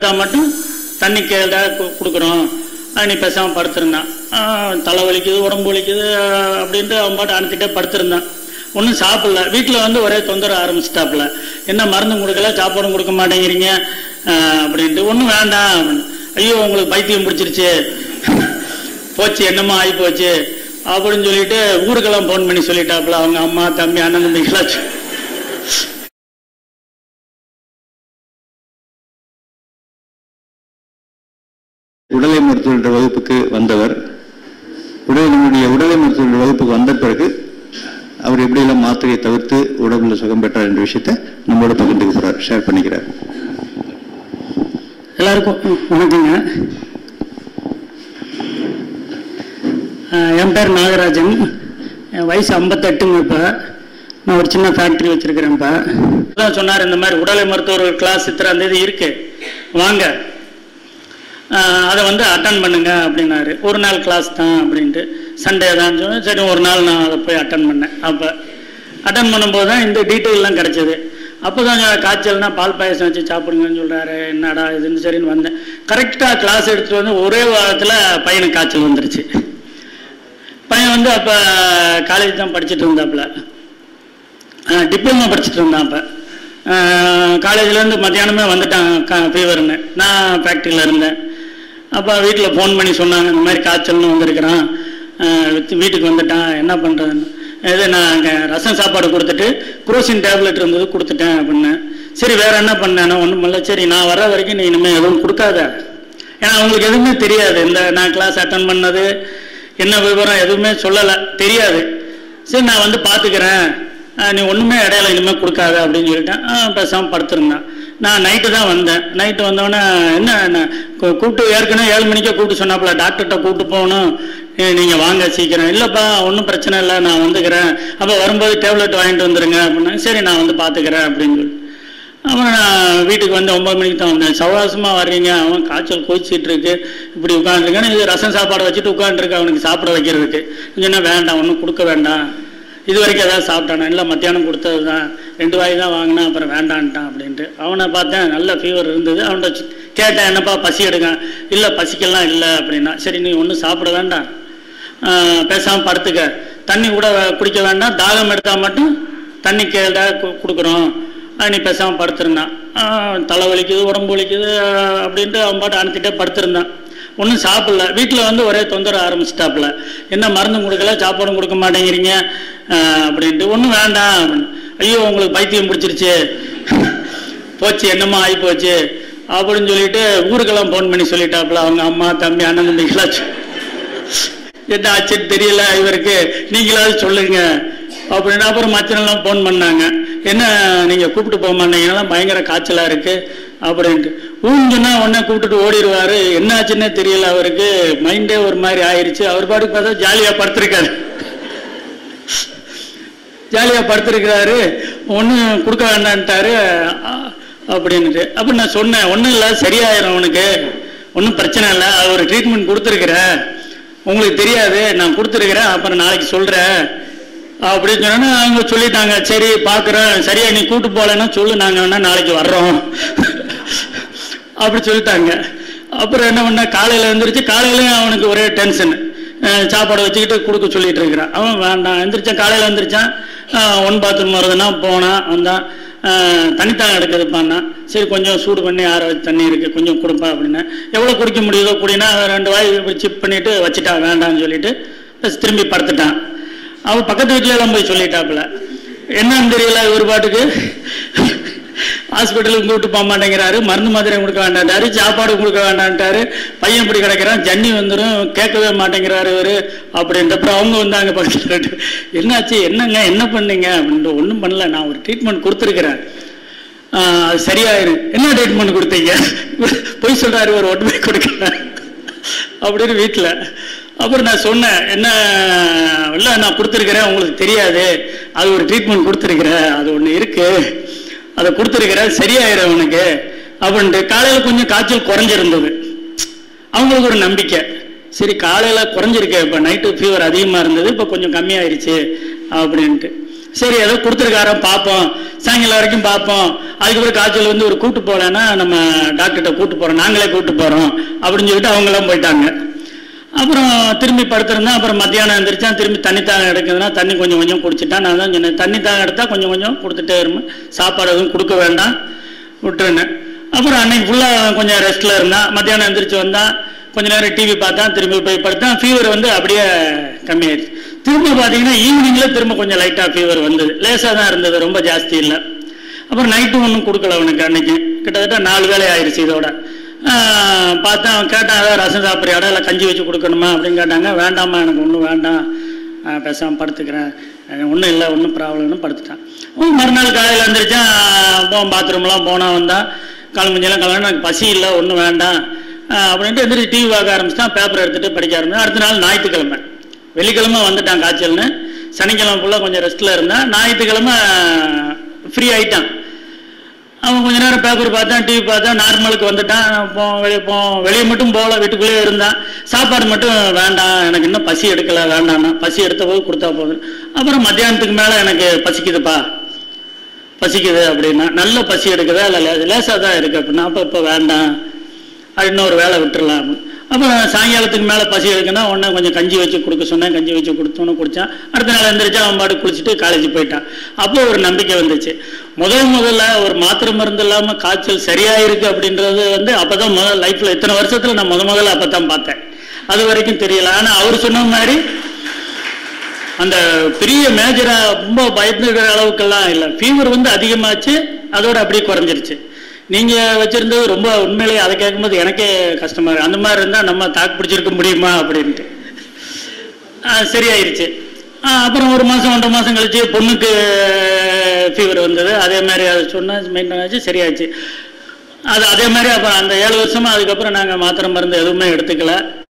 மட்டும் தண்ணி கேள்டா கொடுக்குறோம். நீ பேசாமல் படுத்திருந்தான். தலை வலிக்குது, உடம்பு வலிக்குது அப்படின்ட்டு அவன் பாட்டு அனுப்பிட்டே படுத்திருந்தான். ஒன்றும் சாப்பிடல. வீட்டில் வந்து ஒரே தொந்தரவு ஆரம்பிச்சிட்டாப்புல. என்ன மருந்தும் கொடுக்கல, சாப்பாடும் கொடுக்க மாட்டேங்கிறீங்க அப்படின்ட்டு. ஒன்றும் வேண்டாம் அப்படின்னு. ஐயோ உங்களுக்கு பைத்தியம் பிடிச்சிருச்சு, போச்சு என்னமோ ஆகி போச்சு அப்படின்னு சொல்லிட்டு ஊருக்கெல்லாம் ஃபோன் பண்ணி சொல்லிட்டாப்புல. அவங்க அம்மா தம்பி அண்ணன் தம்பிகளாச்சு. உடலை மருத்துவ வகுப்புக்கு வந்தவர் நம்முடைய உடலை மருத்துவ வகுப்புக்கு வந்த பிறகு அவர் எப்படியெல்லாம் மாத்திரையை தவிர்த்து உடம்புல சுகம் பெற்றார் என்ற விஷயத்தை நம்மளோட பகிர்ந்துக்க போறார், ஷேர் பண்ணிக்கிறார். எல்லாருக்கும் வணக்கங்க. என் பேர் நாகராஜன். என் வயசு 58ங்க. இப்போ நான் ஒரு சின்ன ஃபேக்ட்ரி வச்சிருக்கிறேன். இப்போ சொன்னார் இந்த மாதிரி உடலை மருத்துவர் கிளாஸ் இத்தனை இருக்கு, வாங்க அதை வந்து அட்டன் பண்ணுங்க அப்படின்னாரு. ஒரு நாள் கிளாஸ் தான் அப்படின்ட்டு, சண்டே தான் சொன்னேன். சரி ஒரு நாள் நான் அதை போய் அட்டன் பண்ணேன். அப்போ அட்டன் பண்ணும்போது தான் இந்த டீட்டெயிலெலாம் கிடச்சிது. அப்போ தான் காய்ச்சல்னா பால் பாயசம் வச்சு சாப்பிடுங்கன்னு சொல்கிறாரு. என்னடா இதுன்னு சரின்னு வந்தேன். கரெக்டாக கிளாஸ் எடுத்துகிட்டு வந்து ஒரே வாரத்தில் பையனுக்கு காய்ச்சல் வந்துருச்சு. பையன் வந்து அப்போ காலேஜ் தான் படிச்சுட்டு இருந்தாப்புல, டிப்ளமோ படிச்சுட்டு இருந்தான். அப்போ காலேஜ்லேருந்து மத்தியானமே வந்துட்டான் ஃபீவர்னு. நான் ஃபேக்ட்ரியில் இருந்தேன். அப்போ வீட்டில் ஃபோன் பண்ணி சொன்னாங்க, இந்த மாதிரி காய்ச்சல்னு வந்திருக்கிறான், வீட்டுக்கு வந்துட்டான், என்ன பண்ணுறதுன்னு. இது நான் அங்கே ரசம் சாப்பாடு கொடுத்துட்டு குரோசின் டேப்லெட் இருந்தது கொடுத்துட்டேன் அப்படின்னு. சரி வேறு என்ன பண்ணேன்னா ஒன்றும் இல்லை, சரி நான் வர வரைக்கும் நீ இனிமேல் எதுவும் கொடுக்காத. ஏன்னா அவங்களுக்கு எதுவுமே தெரியாது, இந்த நான் கிளாஸ் அட்டன் பண்ணது என்ன விவரம் எதுவுமே சொல்லலை, தெரியாது. சரி நான் வந்து பார்த்துக்கிறேன், நீ ஒன்றுமே இடையில இனிமேல் கொடுக்காத அப்படின்னு சொல்லிட்டேன். பேசாமல் படுத்திருந்தேன். நான் நைட்டு தான் வந்தேன். நைட்டு வந்தோடனே என்ன கூப்பிட்டு ஏற்கனவே 7 மணிக்கே கூப்பிட்டு சொன்னாப்புல, டாக்டர்கிட்ட கூப்பிட்டு போகணும், நீங்கள் வாங்க சீக்கிரம். இல்லைப்பா ஒன்றும் பிரச்சனை இல்லை, நான் வந்துக்கிறேன், அப்போ வரும்போது டேப்லெட் வாங்கிட்டு வந்துடுங்க அப்படின்னா. சரி நான் வந்து பார்த்துக்கிறேன் அப்படின்னு சொல்லி அப்புறம் நான் வீட்டுக்கு வந்து 9 மணிக்கு தான் வந்தேன். சவாசமாக வர்றீங்க, அவன் காய்ச்சல் கொதிச்சிட்டு இருக்கு, இப்படி உட்காந்துருக்கேன், இது ரசம் சாப்பாடு வச்சுட்டு உட்காந்துருக்கு அவனுக்கு சாப்பிட வைக்கிறதுக்கு. கொஞ்சம் வேண்டாம், ஒன்றும் கொடுக்க வேண்டாம், இது வரைக்கும் ஏதாவது சாப்பிட்டானா? இல்லை மத்தியானம் கொடுத்தது தான், 2 வாய் தான் வாங்கினா, அப்புறம் வேண்டான்ட்டான் அப்படின்ட்டு. அவனை பார்த்தேன், நல்ல ஃபீவர் இருந்தது. அவன்கிட்ட கேட்டேன், என்னப்பா பசி எடுக்க? இல்லை பசிக்கெல்லாம் இல்லை அப்படின்னா. சரி நீ ஒன்றும் சாப்பிட வேண்டாம், பேசாமல் படுத்துக்க, தண்ணி கூட குடிக்க வேண்டாம், தாகம் எடுத்தால் மட்டும் தண்ணி கேள்டா கொடுக்குறோம், நீ பேசாமல் படுத்திருந்தான். தலை வலிக்குது, உடம்பு வலிக்குது அப்படின்ட்டு அவன் பாட்டு அனுப்பிட்டே படுத்திருந்தான். ஒன்றும் சாப்பிடல. வீட்டில் வந்து ஒரே தொந்தரவு ஆரம்பிச்சிட்டாப்புல. என்ன மருந்தும் கொடுக்கல, சாப்பாடும் கொடுக்க மாட்டேங்கிறீங்க அப்படின்ட்டு. ஒன்றும் வேண்டாம் அப்படின்னு. ஐயோ உங்களுக்கு பைத்தியம் பிடிச்சிருச்சு, போச்சு என்னமோ ஆகி போச்சு அப்படின்னு சொல்லிட்டு ஊருக்கெல்லாம் ஃபோன் பண்ணி சொல்லிட்டாப்புல. அவங்க அம்மா தம்பி அண்ணன் தம்பிகளாச்சு. என்ன ஆச்சுன்னு தெரியல இவருக்கு, நீங்களாவது சொல்லுங்க அப்படின்னு. அப்புறம் மச்சனெல்லாம் ஃபோன் பண்ணாங்க, என்ன நீங்கள் கூப்பிட்டு போக மாட்டீங்கன்னா பயங்கர காய்ச்சலாக இருக்குது அப்படின்ட்டு. ஊஞ்சுன்னா உடனே கூப்பிட்டுட்டு ஓடிடுவார். என்ன ஆச்சுன்னே தெரியல அவருக்கு, மைண்டே ஒரு மாதிரி ஆயிடுச்சு. அவர் பாட்டுக்கு பார்த்தா ஜாலியாக படுத்திருக்காரு, ஜாலியாக படுத்திருக்கிறாரு. ஒன்றும் கொடுக்க வேண்டான்ட்டாரு அப்படின்ட்டு. அப்போ நான் சொன்னேன், ஒன்றும் இல்லை சரியாயிரும், அவனுக்கு ஒன்றும் பிரச்சனை இல்லை, அவர் ட்ரீட்மெண்ட் கொடுத்துருக்குறேன், உங்களுக்கு தெரியாது, நான் கொடுத்துருக்குறேன், அப்புறம் நாளைக்கு சொல்கிறேன் அப்படின்னு சொன்னா அவங்க சொல்லிட்டாங்க. சரி பார்க்குறேன், சரியா நீ கூட்டு போகலன்னா சொல்லு, நாங்கள் வேணா நாளைக்கு வர்றோம் அப்படி சொல்லிட்டாங்க. அப்புறம் என்ன பண்ண, காலையில் எழுந்திரிச்சு காலையிலையும் அவனுக்கு ஒரே டென்ஷன், சாப்பாடு வச்சுக்கிட்டு கொடுக்க சொல்லிட்டு இருக்கிறான். அவன் வேண்டாம். எழுந்திரிச்சான், காலையில் எழுந்திரிச்சான், 1 பாத்ரூம் வருதுன்னா போனான், வந்தான், தனித்தான் எடுக்குதுப்பான்னா. சரி கொஞ்சம் சூடு பண்ணி ஆற வச்சு தண்ணி இருக்குது கொஞ்சம் கொடுப்பா அப்படின்னா. எவ்வளோ குடிக்க முடியுதோ குடினா 2 வாய் சிப் பண்ணிவிட்டு வச்சுட்டான், வேண்டான்னு சொல்லிட்டு திரும்பி படுத்துட்டான். அவன் பக்கத்து வீட்டிலலாம் போய் சொல்லிட்டாப்புல. என்னன்னு தெரியல, ஒரு பாட்டுக்கு ஹாஸ்பிட்டலுக்கு கூப்பிட்டு போக மாட்டேங்கிறாரு, மருந்து மாத்திரை கொடுக்க வேண்டான்ட்டாரு, சாப்பாடு கொடுக்க வேண்டான்ட்டாரு, பையன் இப்படி கிடக்கிறான், ஜன்னி வந்துடும், கேட்கவே மாட்டேங்கிறாரு இவர் அப்படின்ட்டு. அப்புறம் அவங்க வந்தாங்க பக்கத்தில், என்னாச்சு என்னங்க என்ன பண்ணீங்க அப்படின்ட்டு. ஒன்றும் பண்ணல, நான் ஒரு ட்ரீட்மெண்ட் கொடுத்துருக்குறேன், அது சரியாயிரு. என்ன ட்ரீட்மெண்ட் கொடுத்தீங்க? போய் சொல்கிறாரு, ஒரு ஒன்றுமே கொடுக்குறேன் அப்படின்னு வீட்டில். அப்புறம் நான் சொன்னேன், என்ன இல்லை நான் கொடுத்துருக்குறேன், உங்களுக்கு தெரியாது, அது ஒரு ட்ரீட்மெண்ட் கொடுத்துருக்குறேன், அது ஒன்று இருக்குது, அதை கொடுத்துருக்குறேன், சரியாயிரும் அவனுக்கு அப்படின்ட்டு. காலையில் கொஞ்சம் காய்ச்சல் குறைஞ்சிருந்தது, அவங்களுக்கு ஒரு நம்பிக்கை. சரி காலையில் குறைஞ்சிருக்கு, இப்போ நைட்டு ஃபீவர் அதிகமாக இருந்தது, இப்போ கொஞ்சம் கம்மியாயிருச்சு அப்படின்ட்டு. சரி ஏதோ கொடுத்துருக்காரன் பார்ப்போம், சாயங்காலம் வரைக்கும் பார்ப்போம், அதுக்கப்புறம் காய்ச்சல் வந்து ஒரு கூட்டு போகலன்னா நம்ம டாக்டர்கிட்ட கூட்டு போகிறோம், நாங்களே கூட்டு போகிறோம் அப்படின்னு சொல்லிட்டு அவங்களாம் போயிட்டாங்க. அப்புறம் திரும்பி படுத்திருந்தேன். அப்புறம் மத்தியானம் எழுந்திரிச்சான், திரும்பி தண்ணி தாகம் எடுக்குதுன்னா தண்ணி கொஞ்சம் கொஞ்சம் குடிச்சிட்டான். நான் தான் சொன்னேன், தண்ணி தாகம் எடுத்தால் கொஞ்சம் கொஞ்சம் கொடுத்துட்டே இருப்பேன், சாப்பாடு எதுவும் கொடுக்க வேண்டாம், விட்டுருந்தேன். அப்புறம் அன்னைக்கு ஃபுல்லாக கொஞ்சம் ரெஸ்ட்டில் இருந்தான். மத்தியானம் எழுந்திரிச்சு வந்தான், கொஞ்ச நேரம் டிவி பார்த்தான், திரும்பி போய் படுத்தான். ஃபீவர் வந்து அப்படியே கம்மியாயிடுச்சு. திரும்ப பார்த்தீங்கன்னா ஈவினிங்கில் திரும்ப கொஞ்சம் லைட்டாக ஃபீவர் வந்தது, லேசாக தான் இருந்தது, ரொம்ப ஜாஸ்தி இல்லை. அப்புறம் நைட்டும் ஒன்றும் கொடுக்கல அவனுக்கு. அன்னைக்கு கிட்டத்தட்ட 4 வேளை ஆயிடுச்சு. இதோட பார்த்தா அவன் கேட்டான், ஏதாவது ரசம் சாப்பிட்றியாடா இல்லை கஞ்சி வச்சு கொடுக்கணுமா அப்படின்னு கேட்டாங்க. வேண்டாம்மா, எனக்கு ஒன்றும் வேண்டாம், பேசாமல் படுத்துக்கிறேன், ஒன்றும் இல்லை, ஒன்றும் ப்ராப்ளம்னு படுத்துட்டான். மறுநாள் காலையில் எழுந்திரிச்சான், பாத்ரூம்லாம் போனால் வந்தான், கிளம்பிஞ்செல்லாம் கிளம்பி எனக்கு பசி இல்லை, ஒன்றும் வேண்டாம் அப்படின்ட்டு எந்திரிச்சு டிவி பார்க்க ஆரம்பிச்சிட்டான், பேப்பர் எடுத்துகிட்டு படிக்க ஆரம்பிச்சான். அடுத்த நாள் ஞாயிற்றுக்கிழமை, வெள்ளிக்கிழமை வந்துட்டான் காய்ச்சல்னு, சனிக்கிழமை ஃபுல்லாக கொஞ்சம் ரெஸ்ட்டில் இருந்தான், ஞாயிற்றுக்கிழமை ஃப்ரீ ஆகிட்டான். அவன் கொஞ்ச நேரம் பேப்பர் பார்த்தான், டிவி பார்த்தான், நார்மலுக்கு வந்துட்டான். வெளியே மட்டும் போகல, வீட்டுக்குள்ளேயே இருந்தான். சாப்பாடு மட்டும் வேண்டாம், எனக்கு இன்னும் பசி எடுக்கலை, வேண்டாம்னா பசி எடுத்த போது கொடுத்தா போதும். அப்புறம் மத்தியானத்துக்கு மேலே எனக்கு பசிக்குதுப்பா, பசிக்குது அப்படின்னா, நல்ல பசி எடுக்குதா இல்லை லேசாக தான் இருக்குது அப்படின்னா, அப்போ இப்போ வேண்டாம், அது இன்னொரு வேலை விட்டுடலாம். அப்புறம் சாயங்காலத்துக்கு மேலே பசி எடுக்குன்னா உடனே கொஞ்சம் கஞ்சி வச்சு கொடுக்க சொன்னேன், கஞ்சி வச்சு கொடுத்தோன்னு குடித்தான். அடுத்த நாள் எழுந்திரிச்சா அவன் பாட்டு குளிச்சுட்டு காலேஜ் போயிட்டான். அப்போ ஒரு நம்பிக்கை வந்துச்சு. முதல்ல ஒரு மாத்திரை மருந்து இல்லாமல் காய்ச்சல் சரியாயிருக்கு அப்படின்றது வந்து அப்போ தான் லைஃப்பில் இத்தனை வருஷத்தில் நான் முதல்ல அப்போ தான் பார்த்தேன். அது வரைக்கும் தெரியல. ஆனால் அவர் சொன்ன மாதிரி அந்த பெரிய மேஜராக ரொம்ப பயந்துக்கிற அளவுக்கெல்லாம் இல்லை. ஃபீவர் வந்து அதிகமாச்சு, அதோட அப்படியே குறைஞ்சிருச்சு. நீங்கள் வச்சுருந்தது ரொம்ப உண்மையிலேயே அதை கேட்கும்போது எனக்கே கஷ்டமாக இருக்குது. அந்த மாதிரி இருந்தால் நம்ம தாக்கு பிடிச்சிருக்க முடியுமா அப்படின்ட்டு சரியாயிருச்சு. அப்புறம் ஒரு மாதம் 1.5 மாதம் கழிச்சு பொண்ணுக்கு ஃபீவர் வந்தது. அதே மாதிரி அதை சொன்னால் மெயின்டைன் ஆச்சு, சரியாச்சு. அது அதே மாதிரி அப்புறம் அந்த 7 வருஷமாக அதுக்கப்புறம் நாங்கள் மாத்திரை மருந்து எதுவுமே எடுத்துக்கல.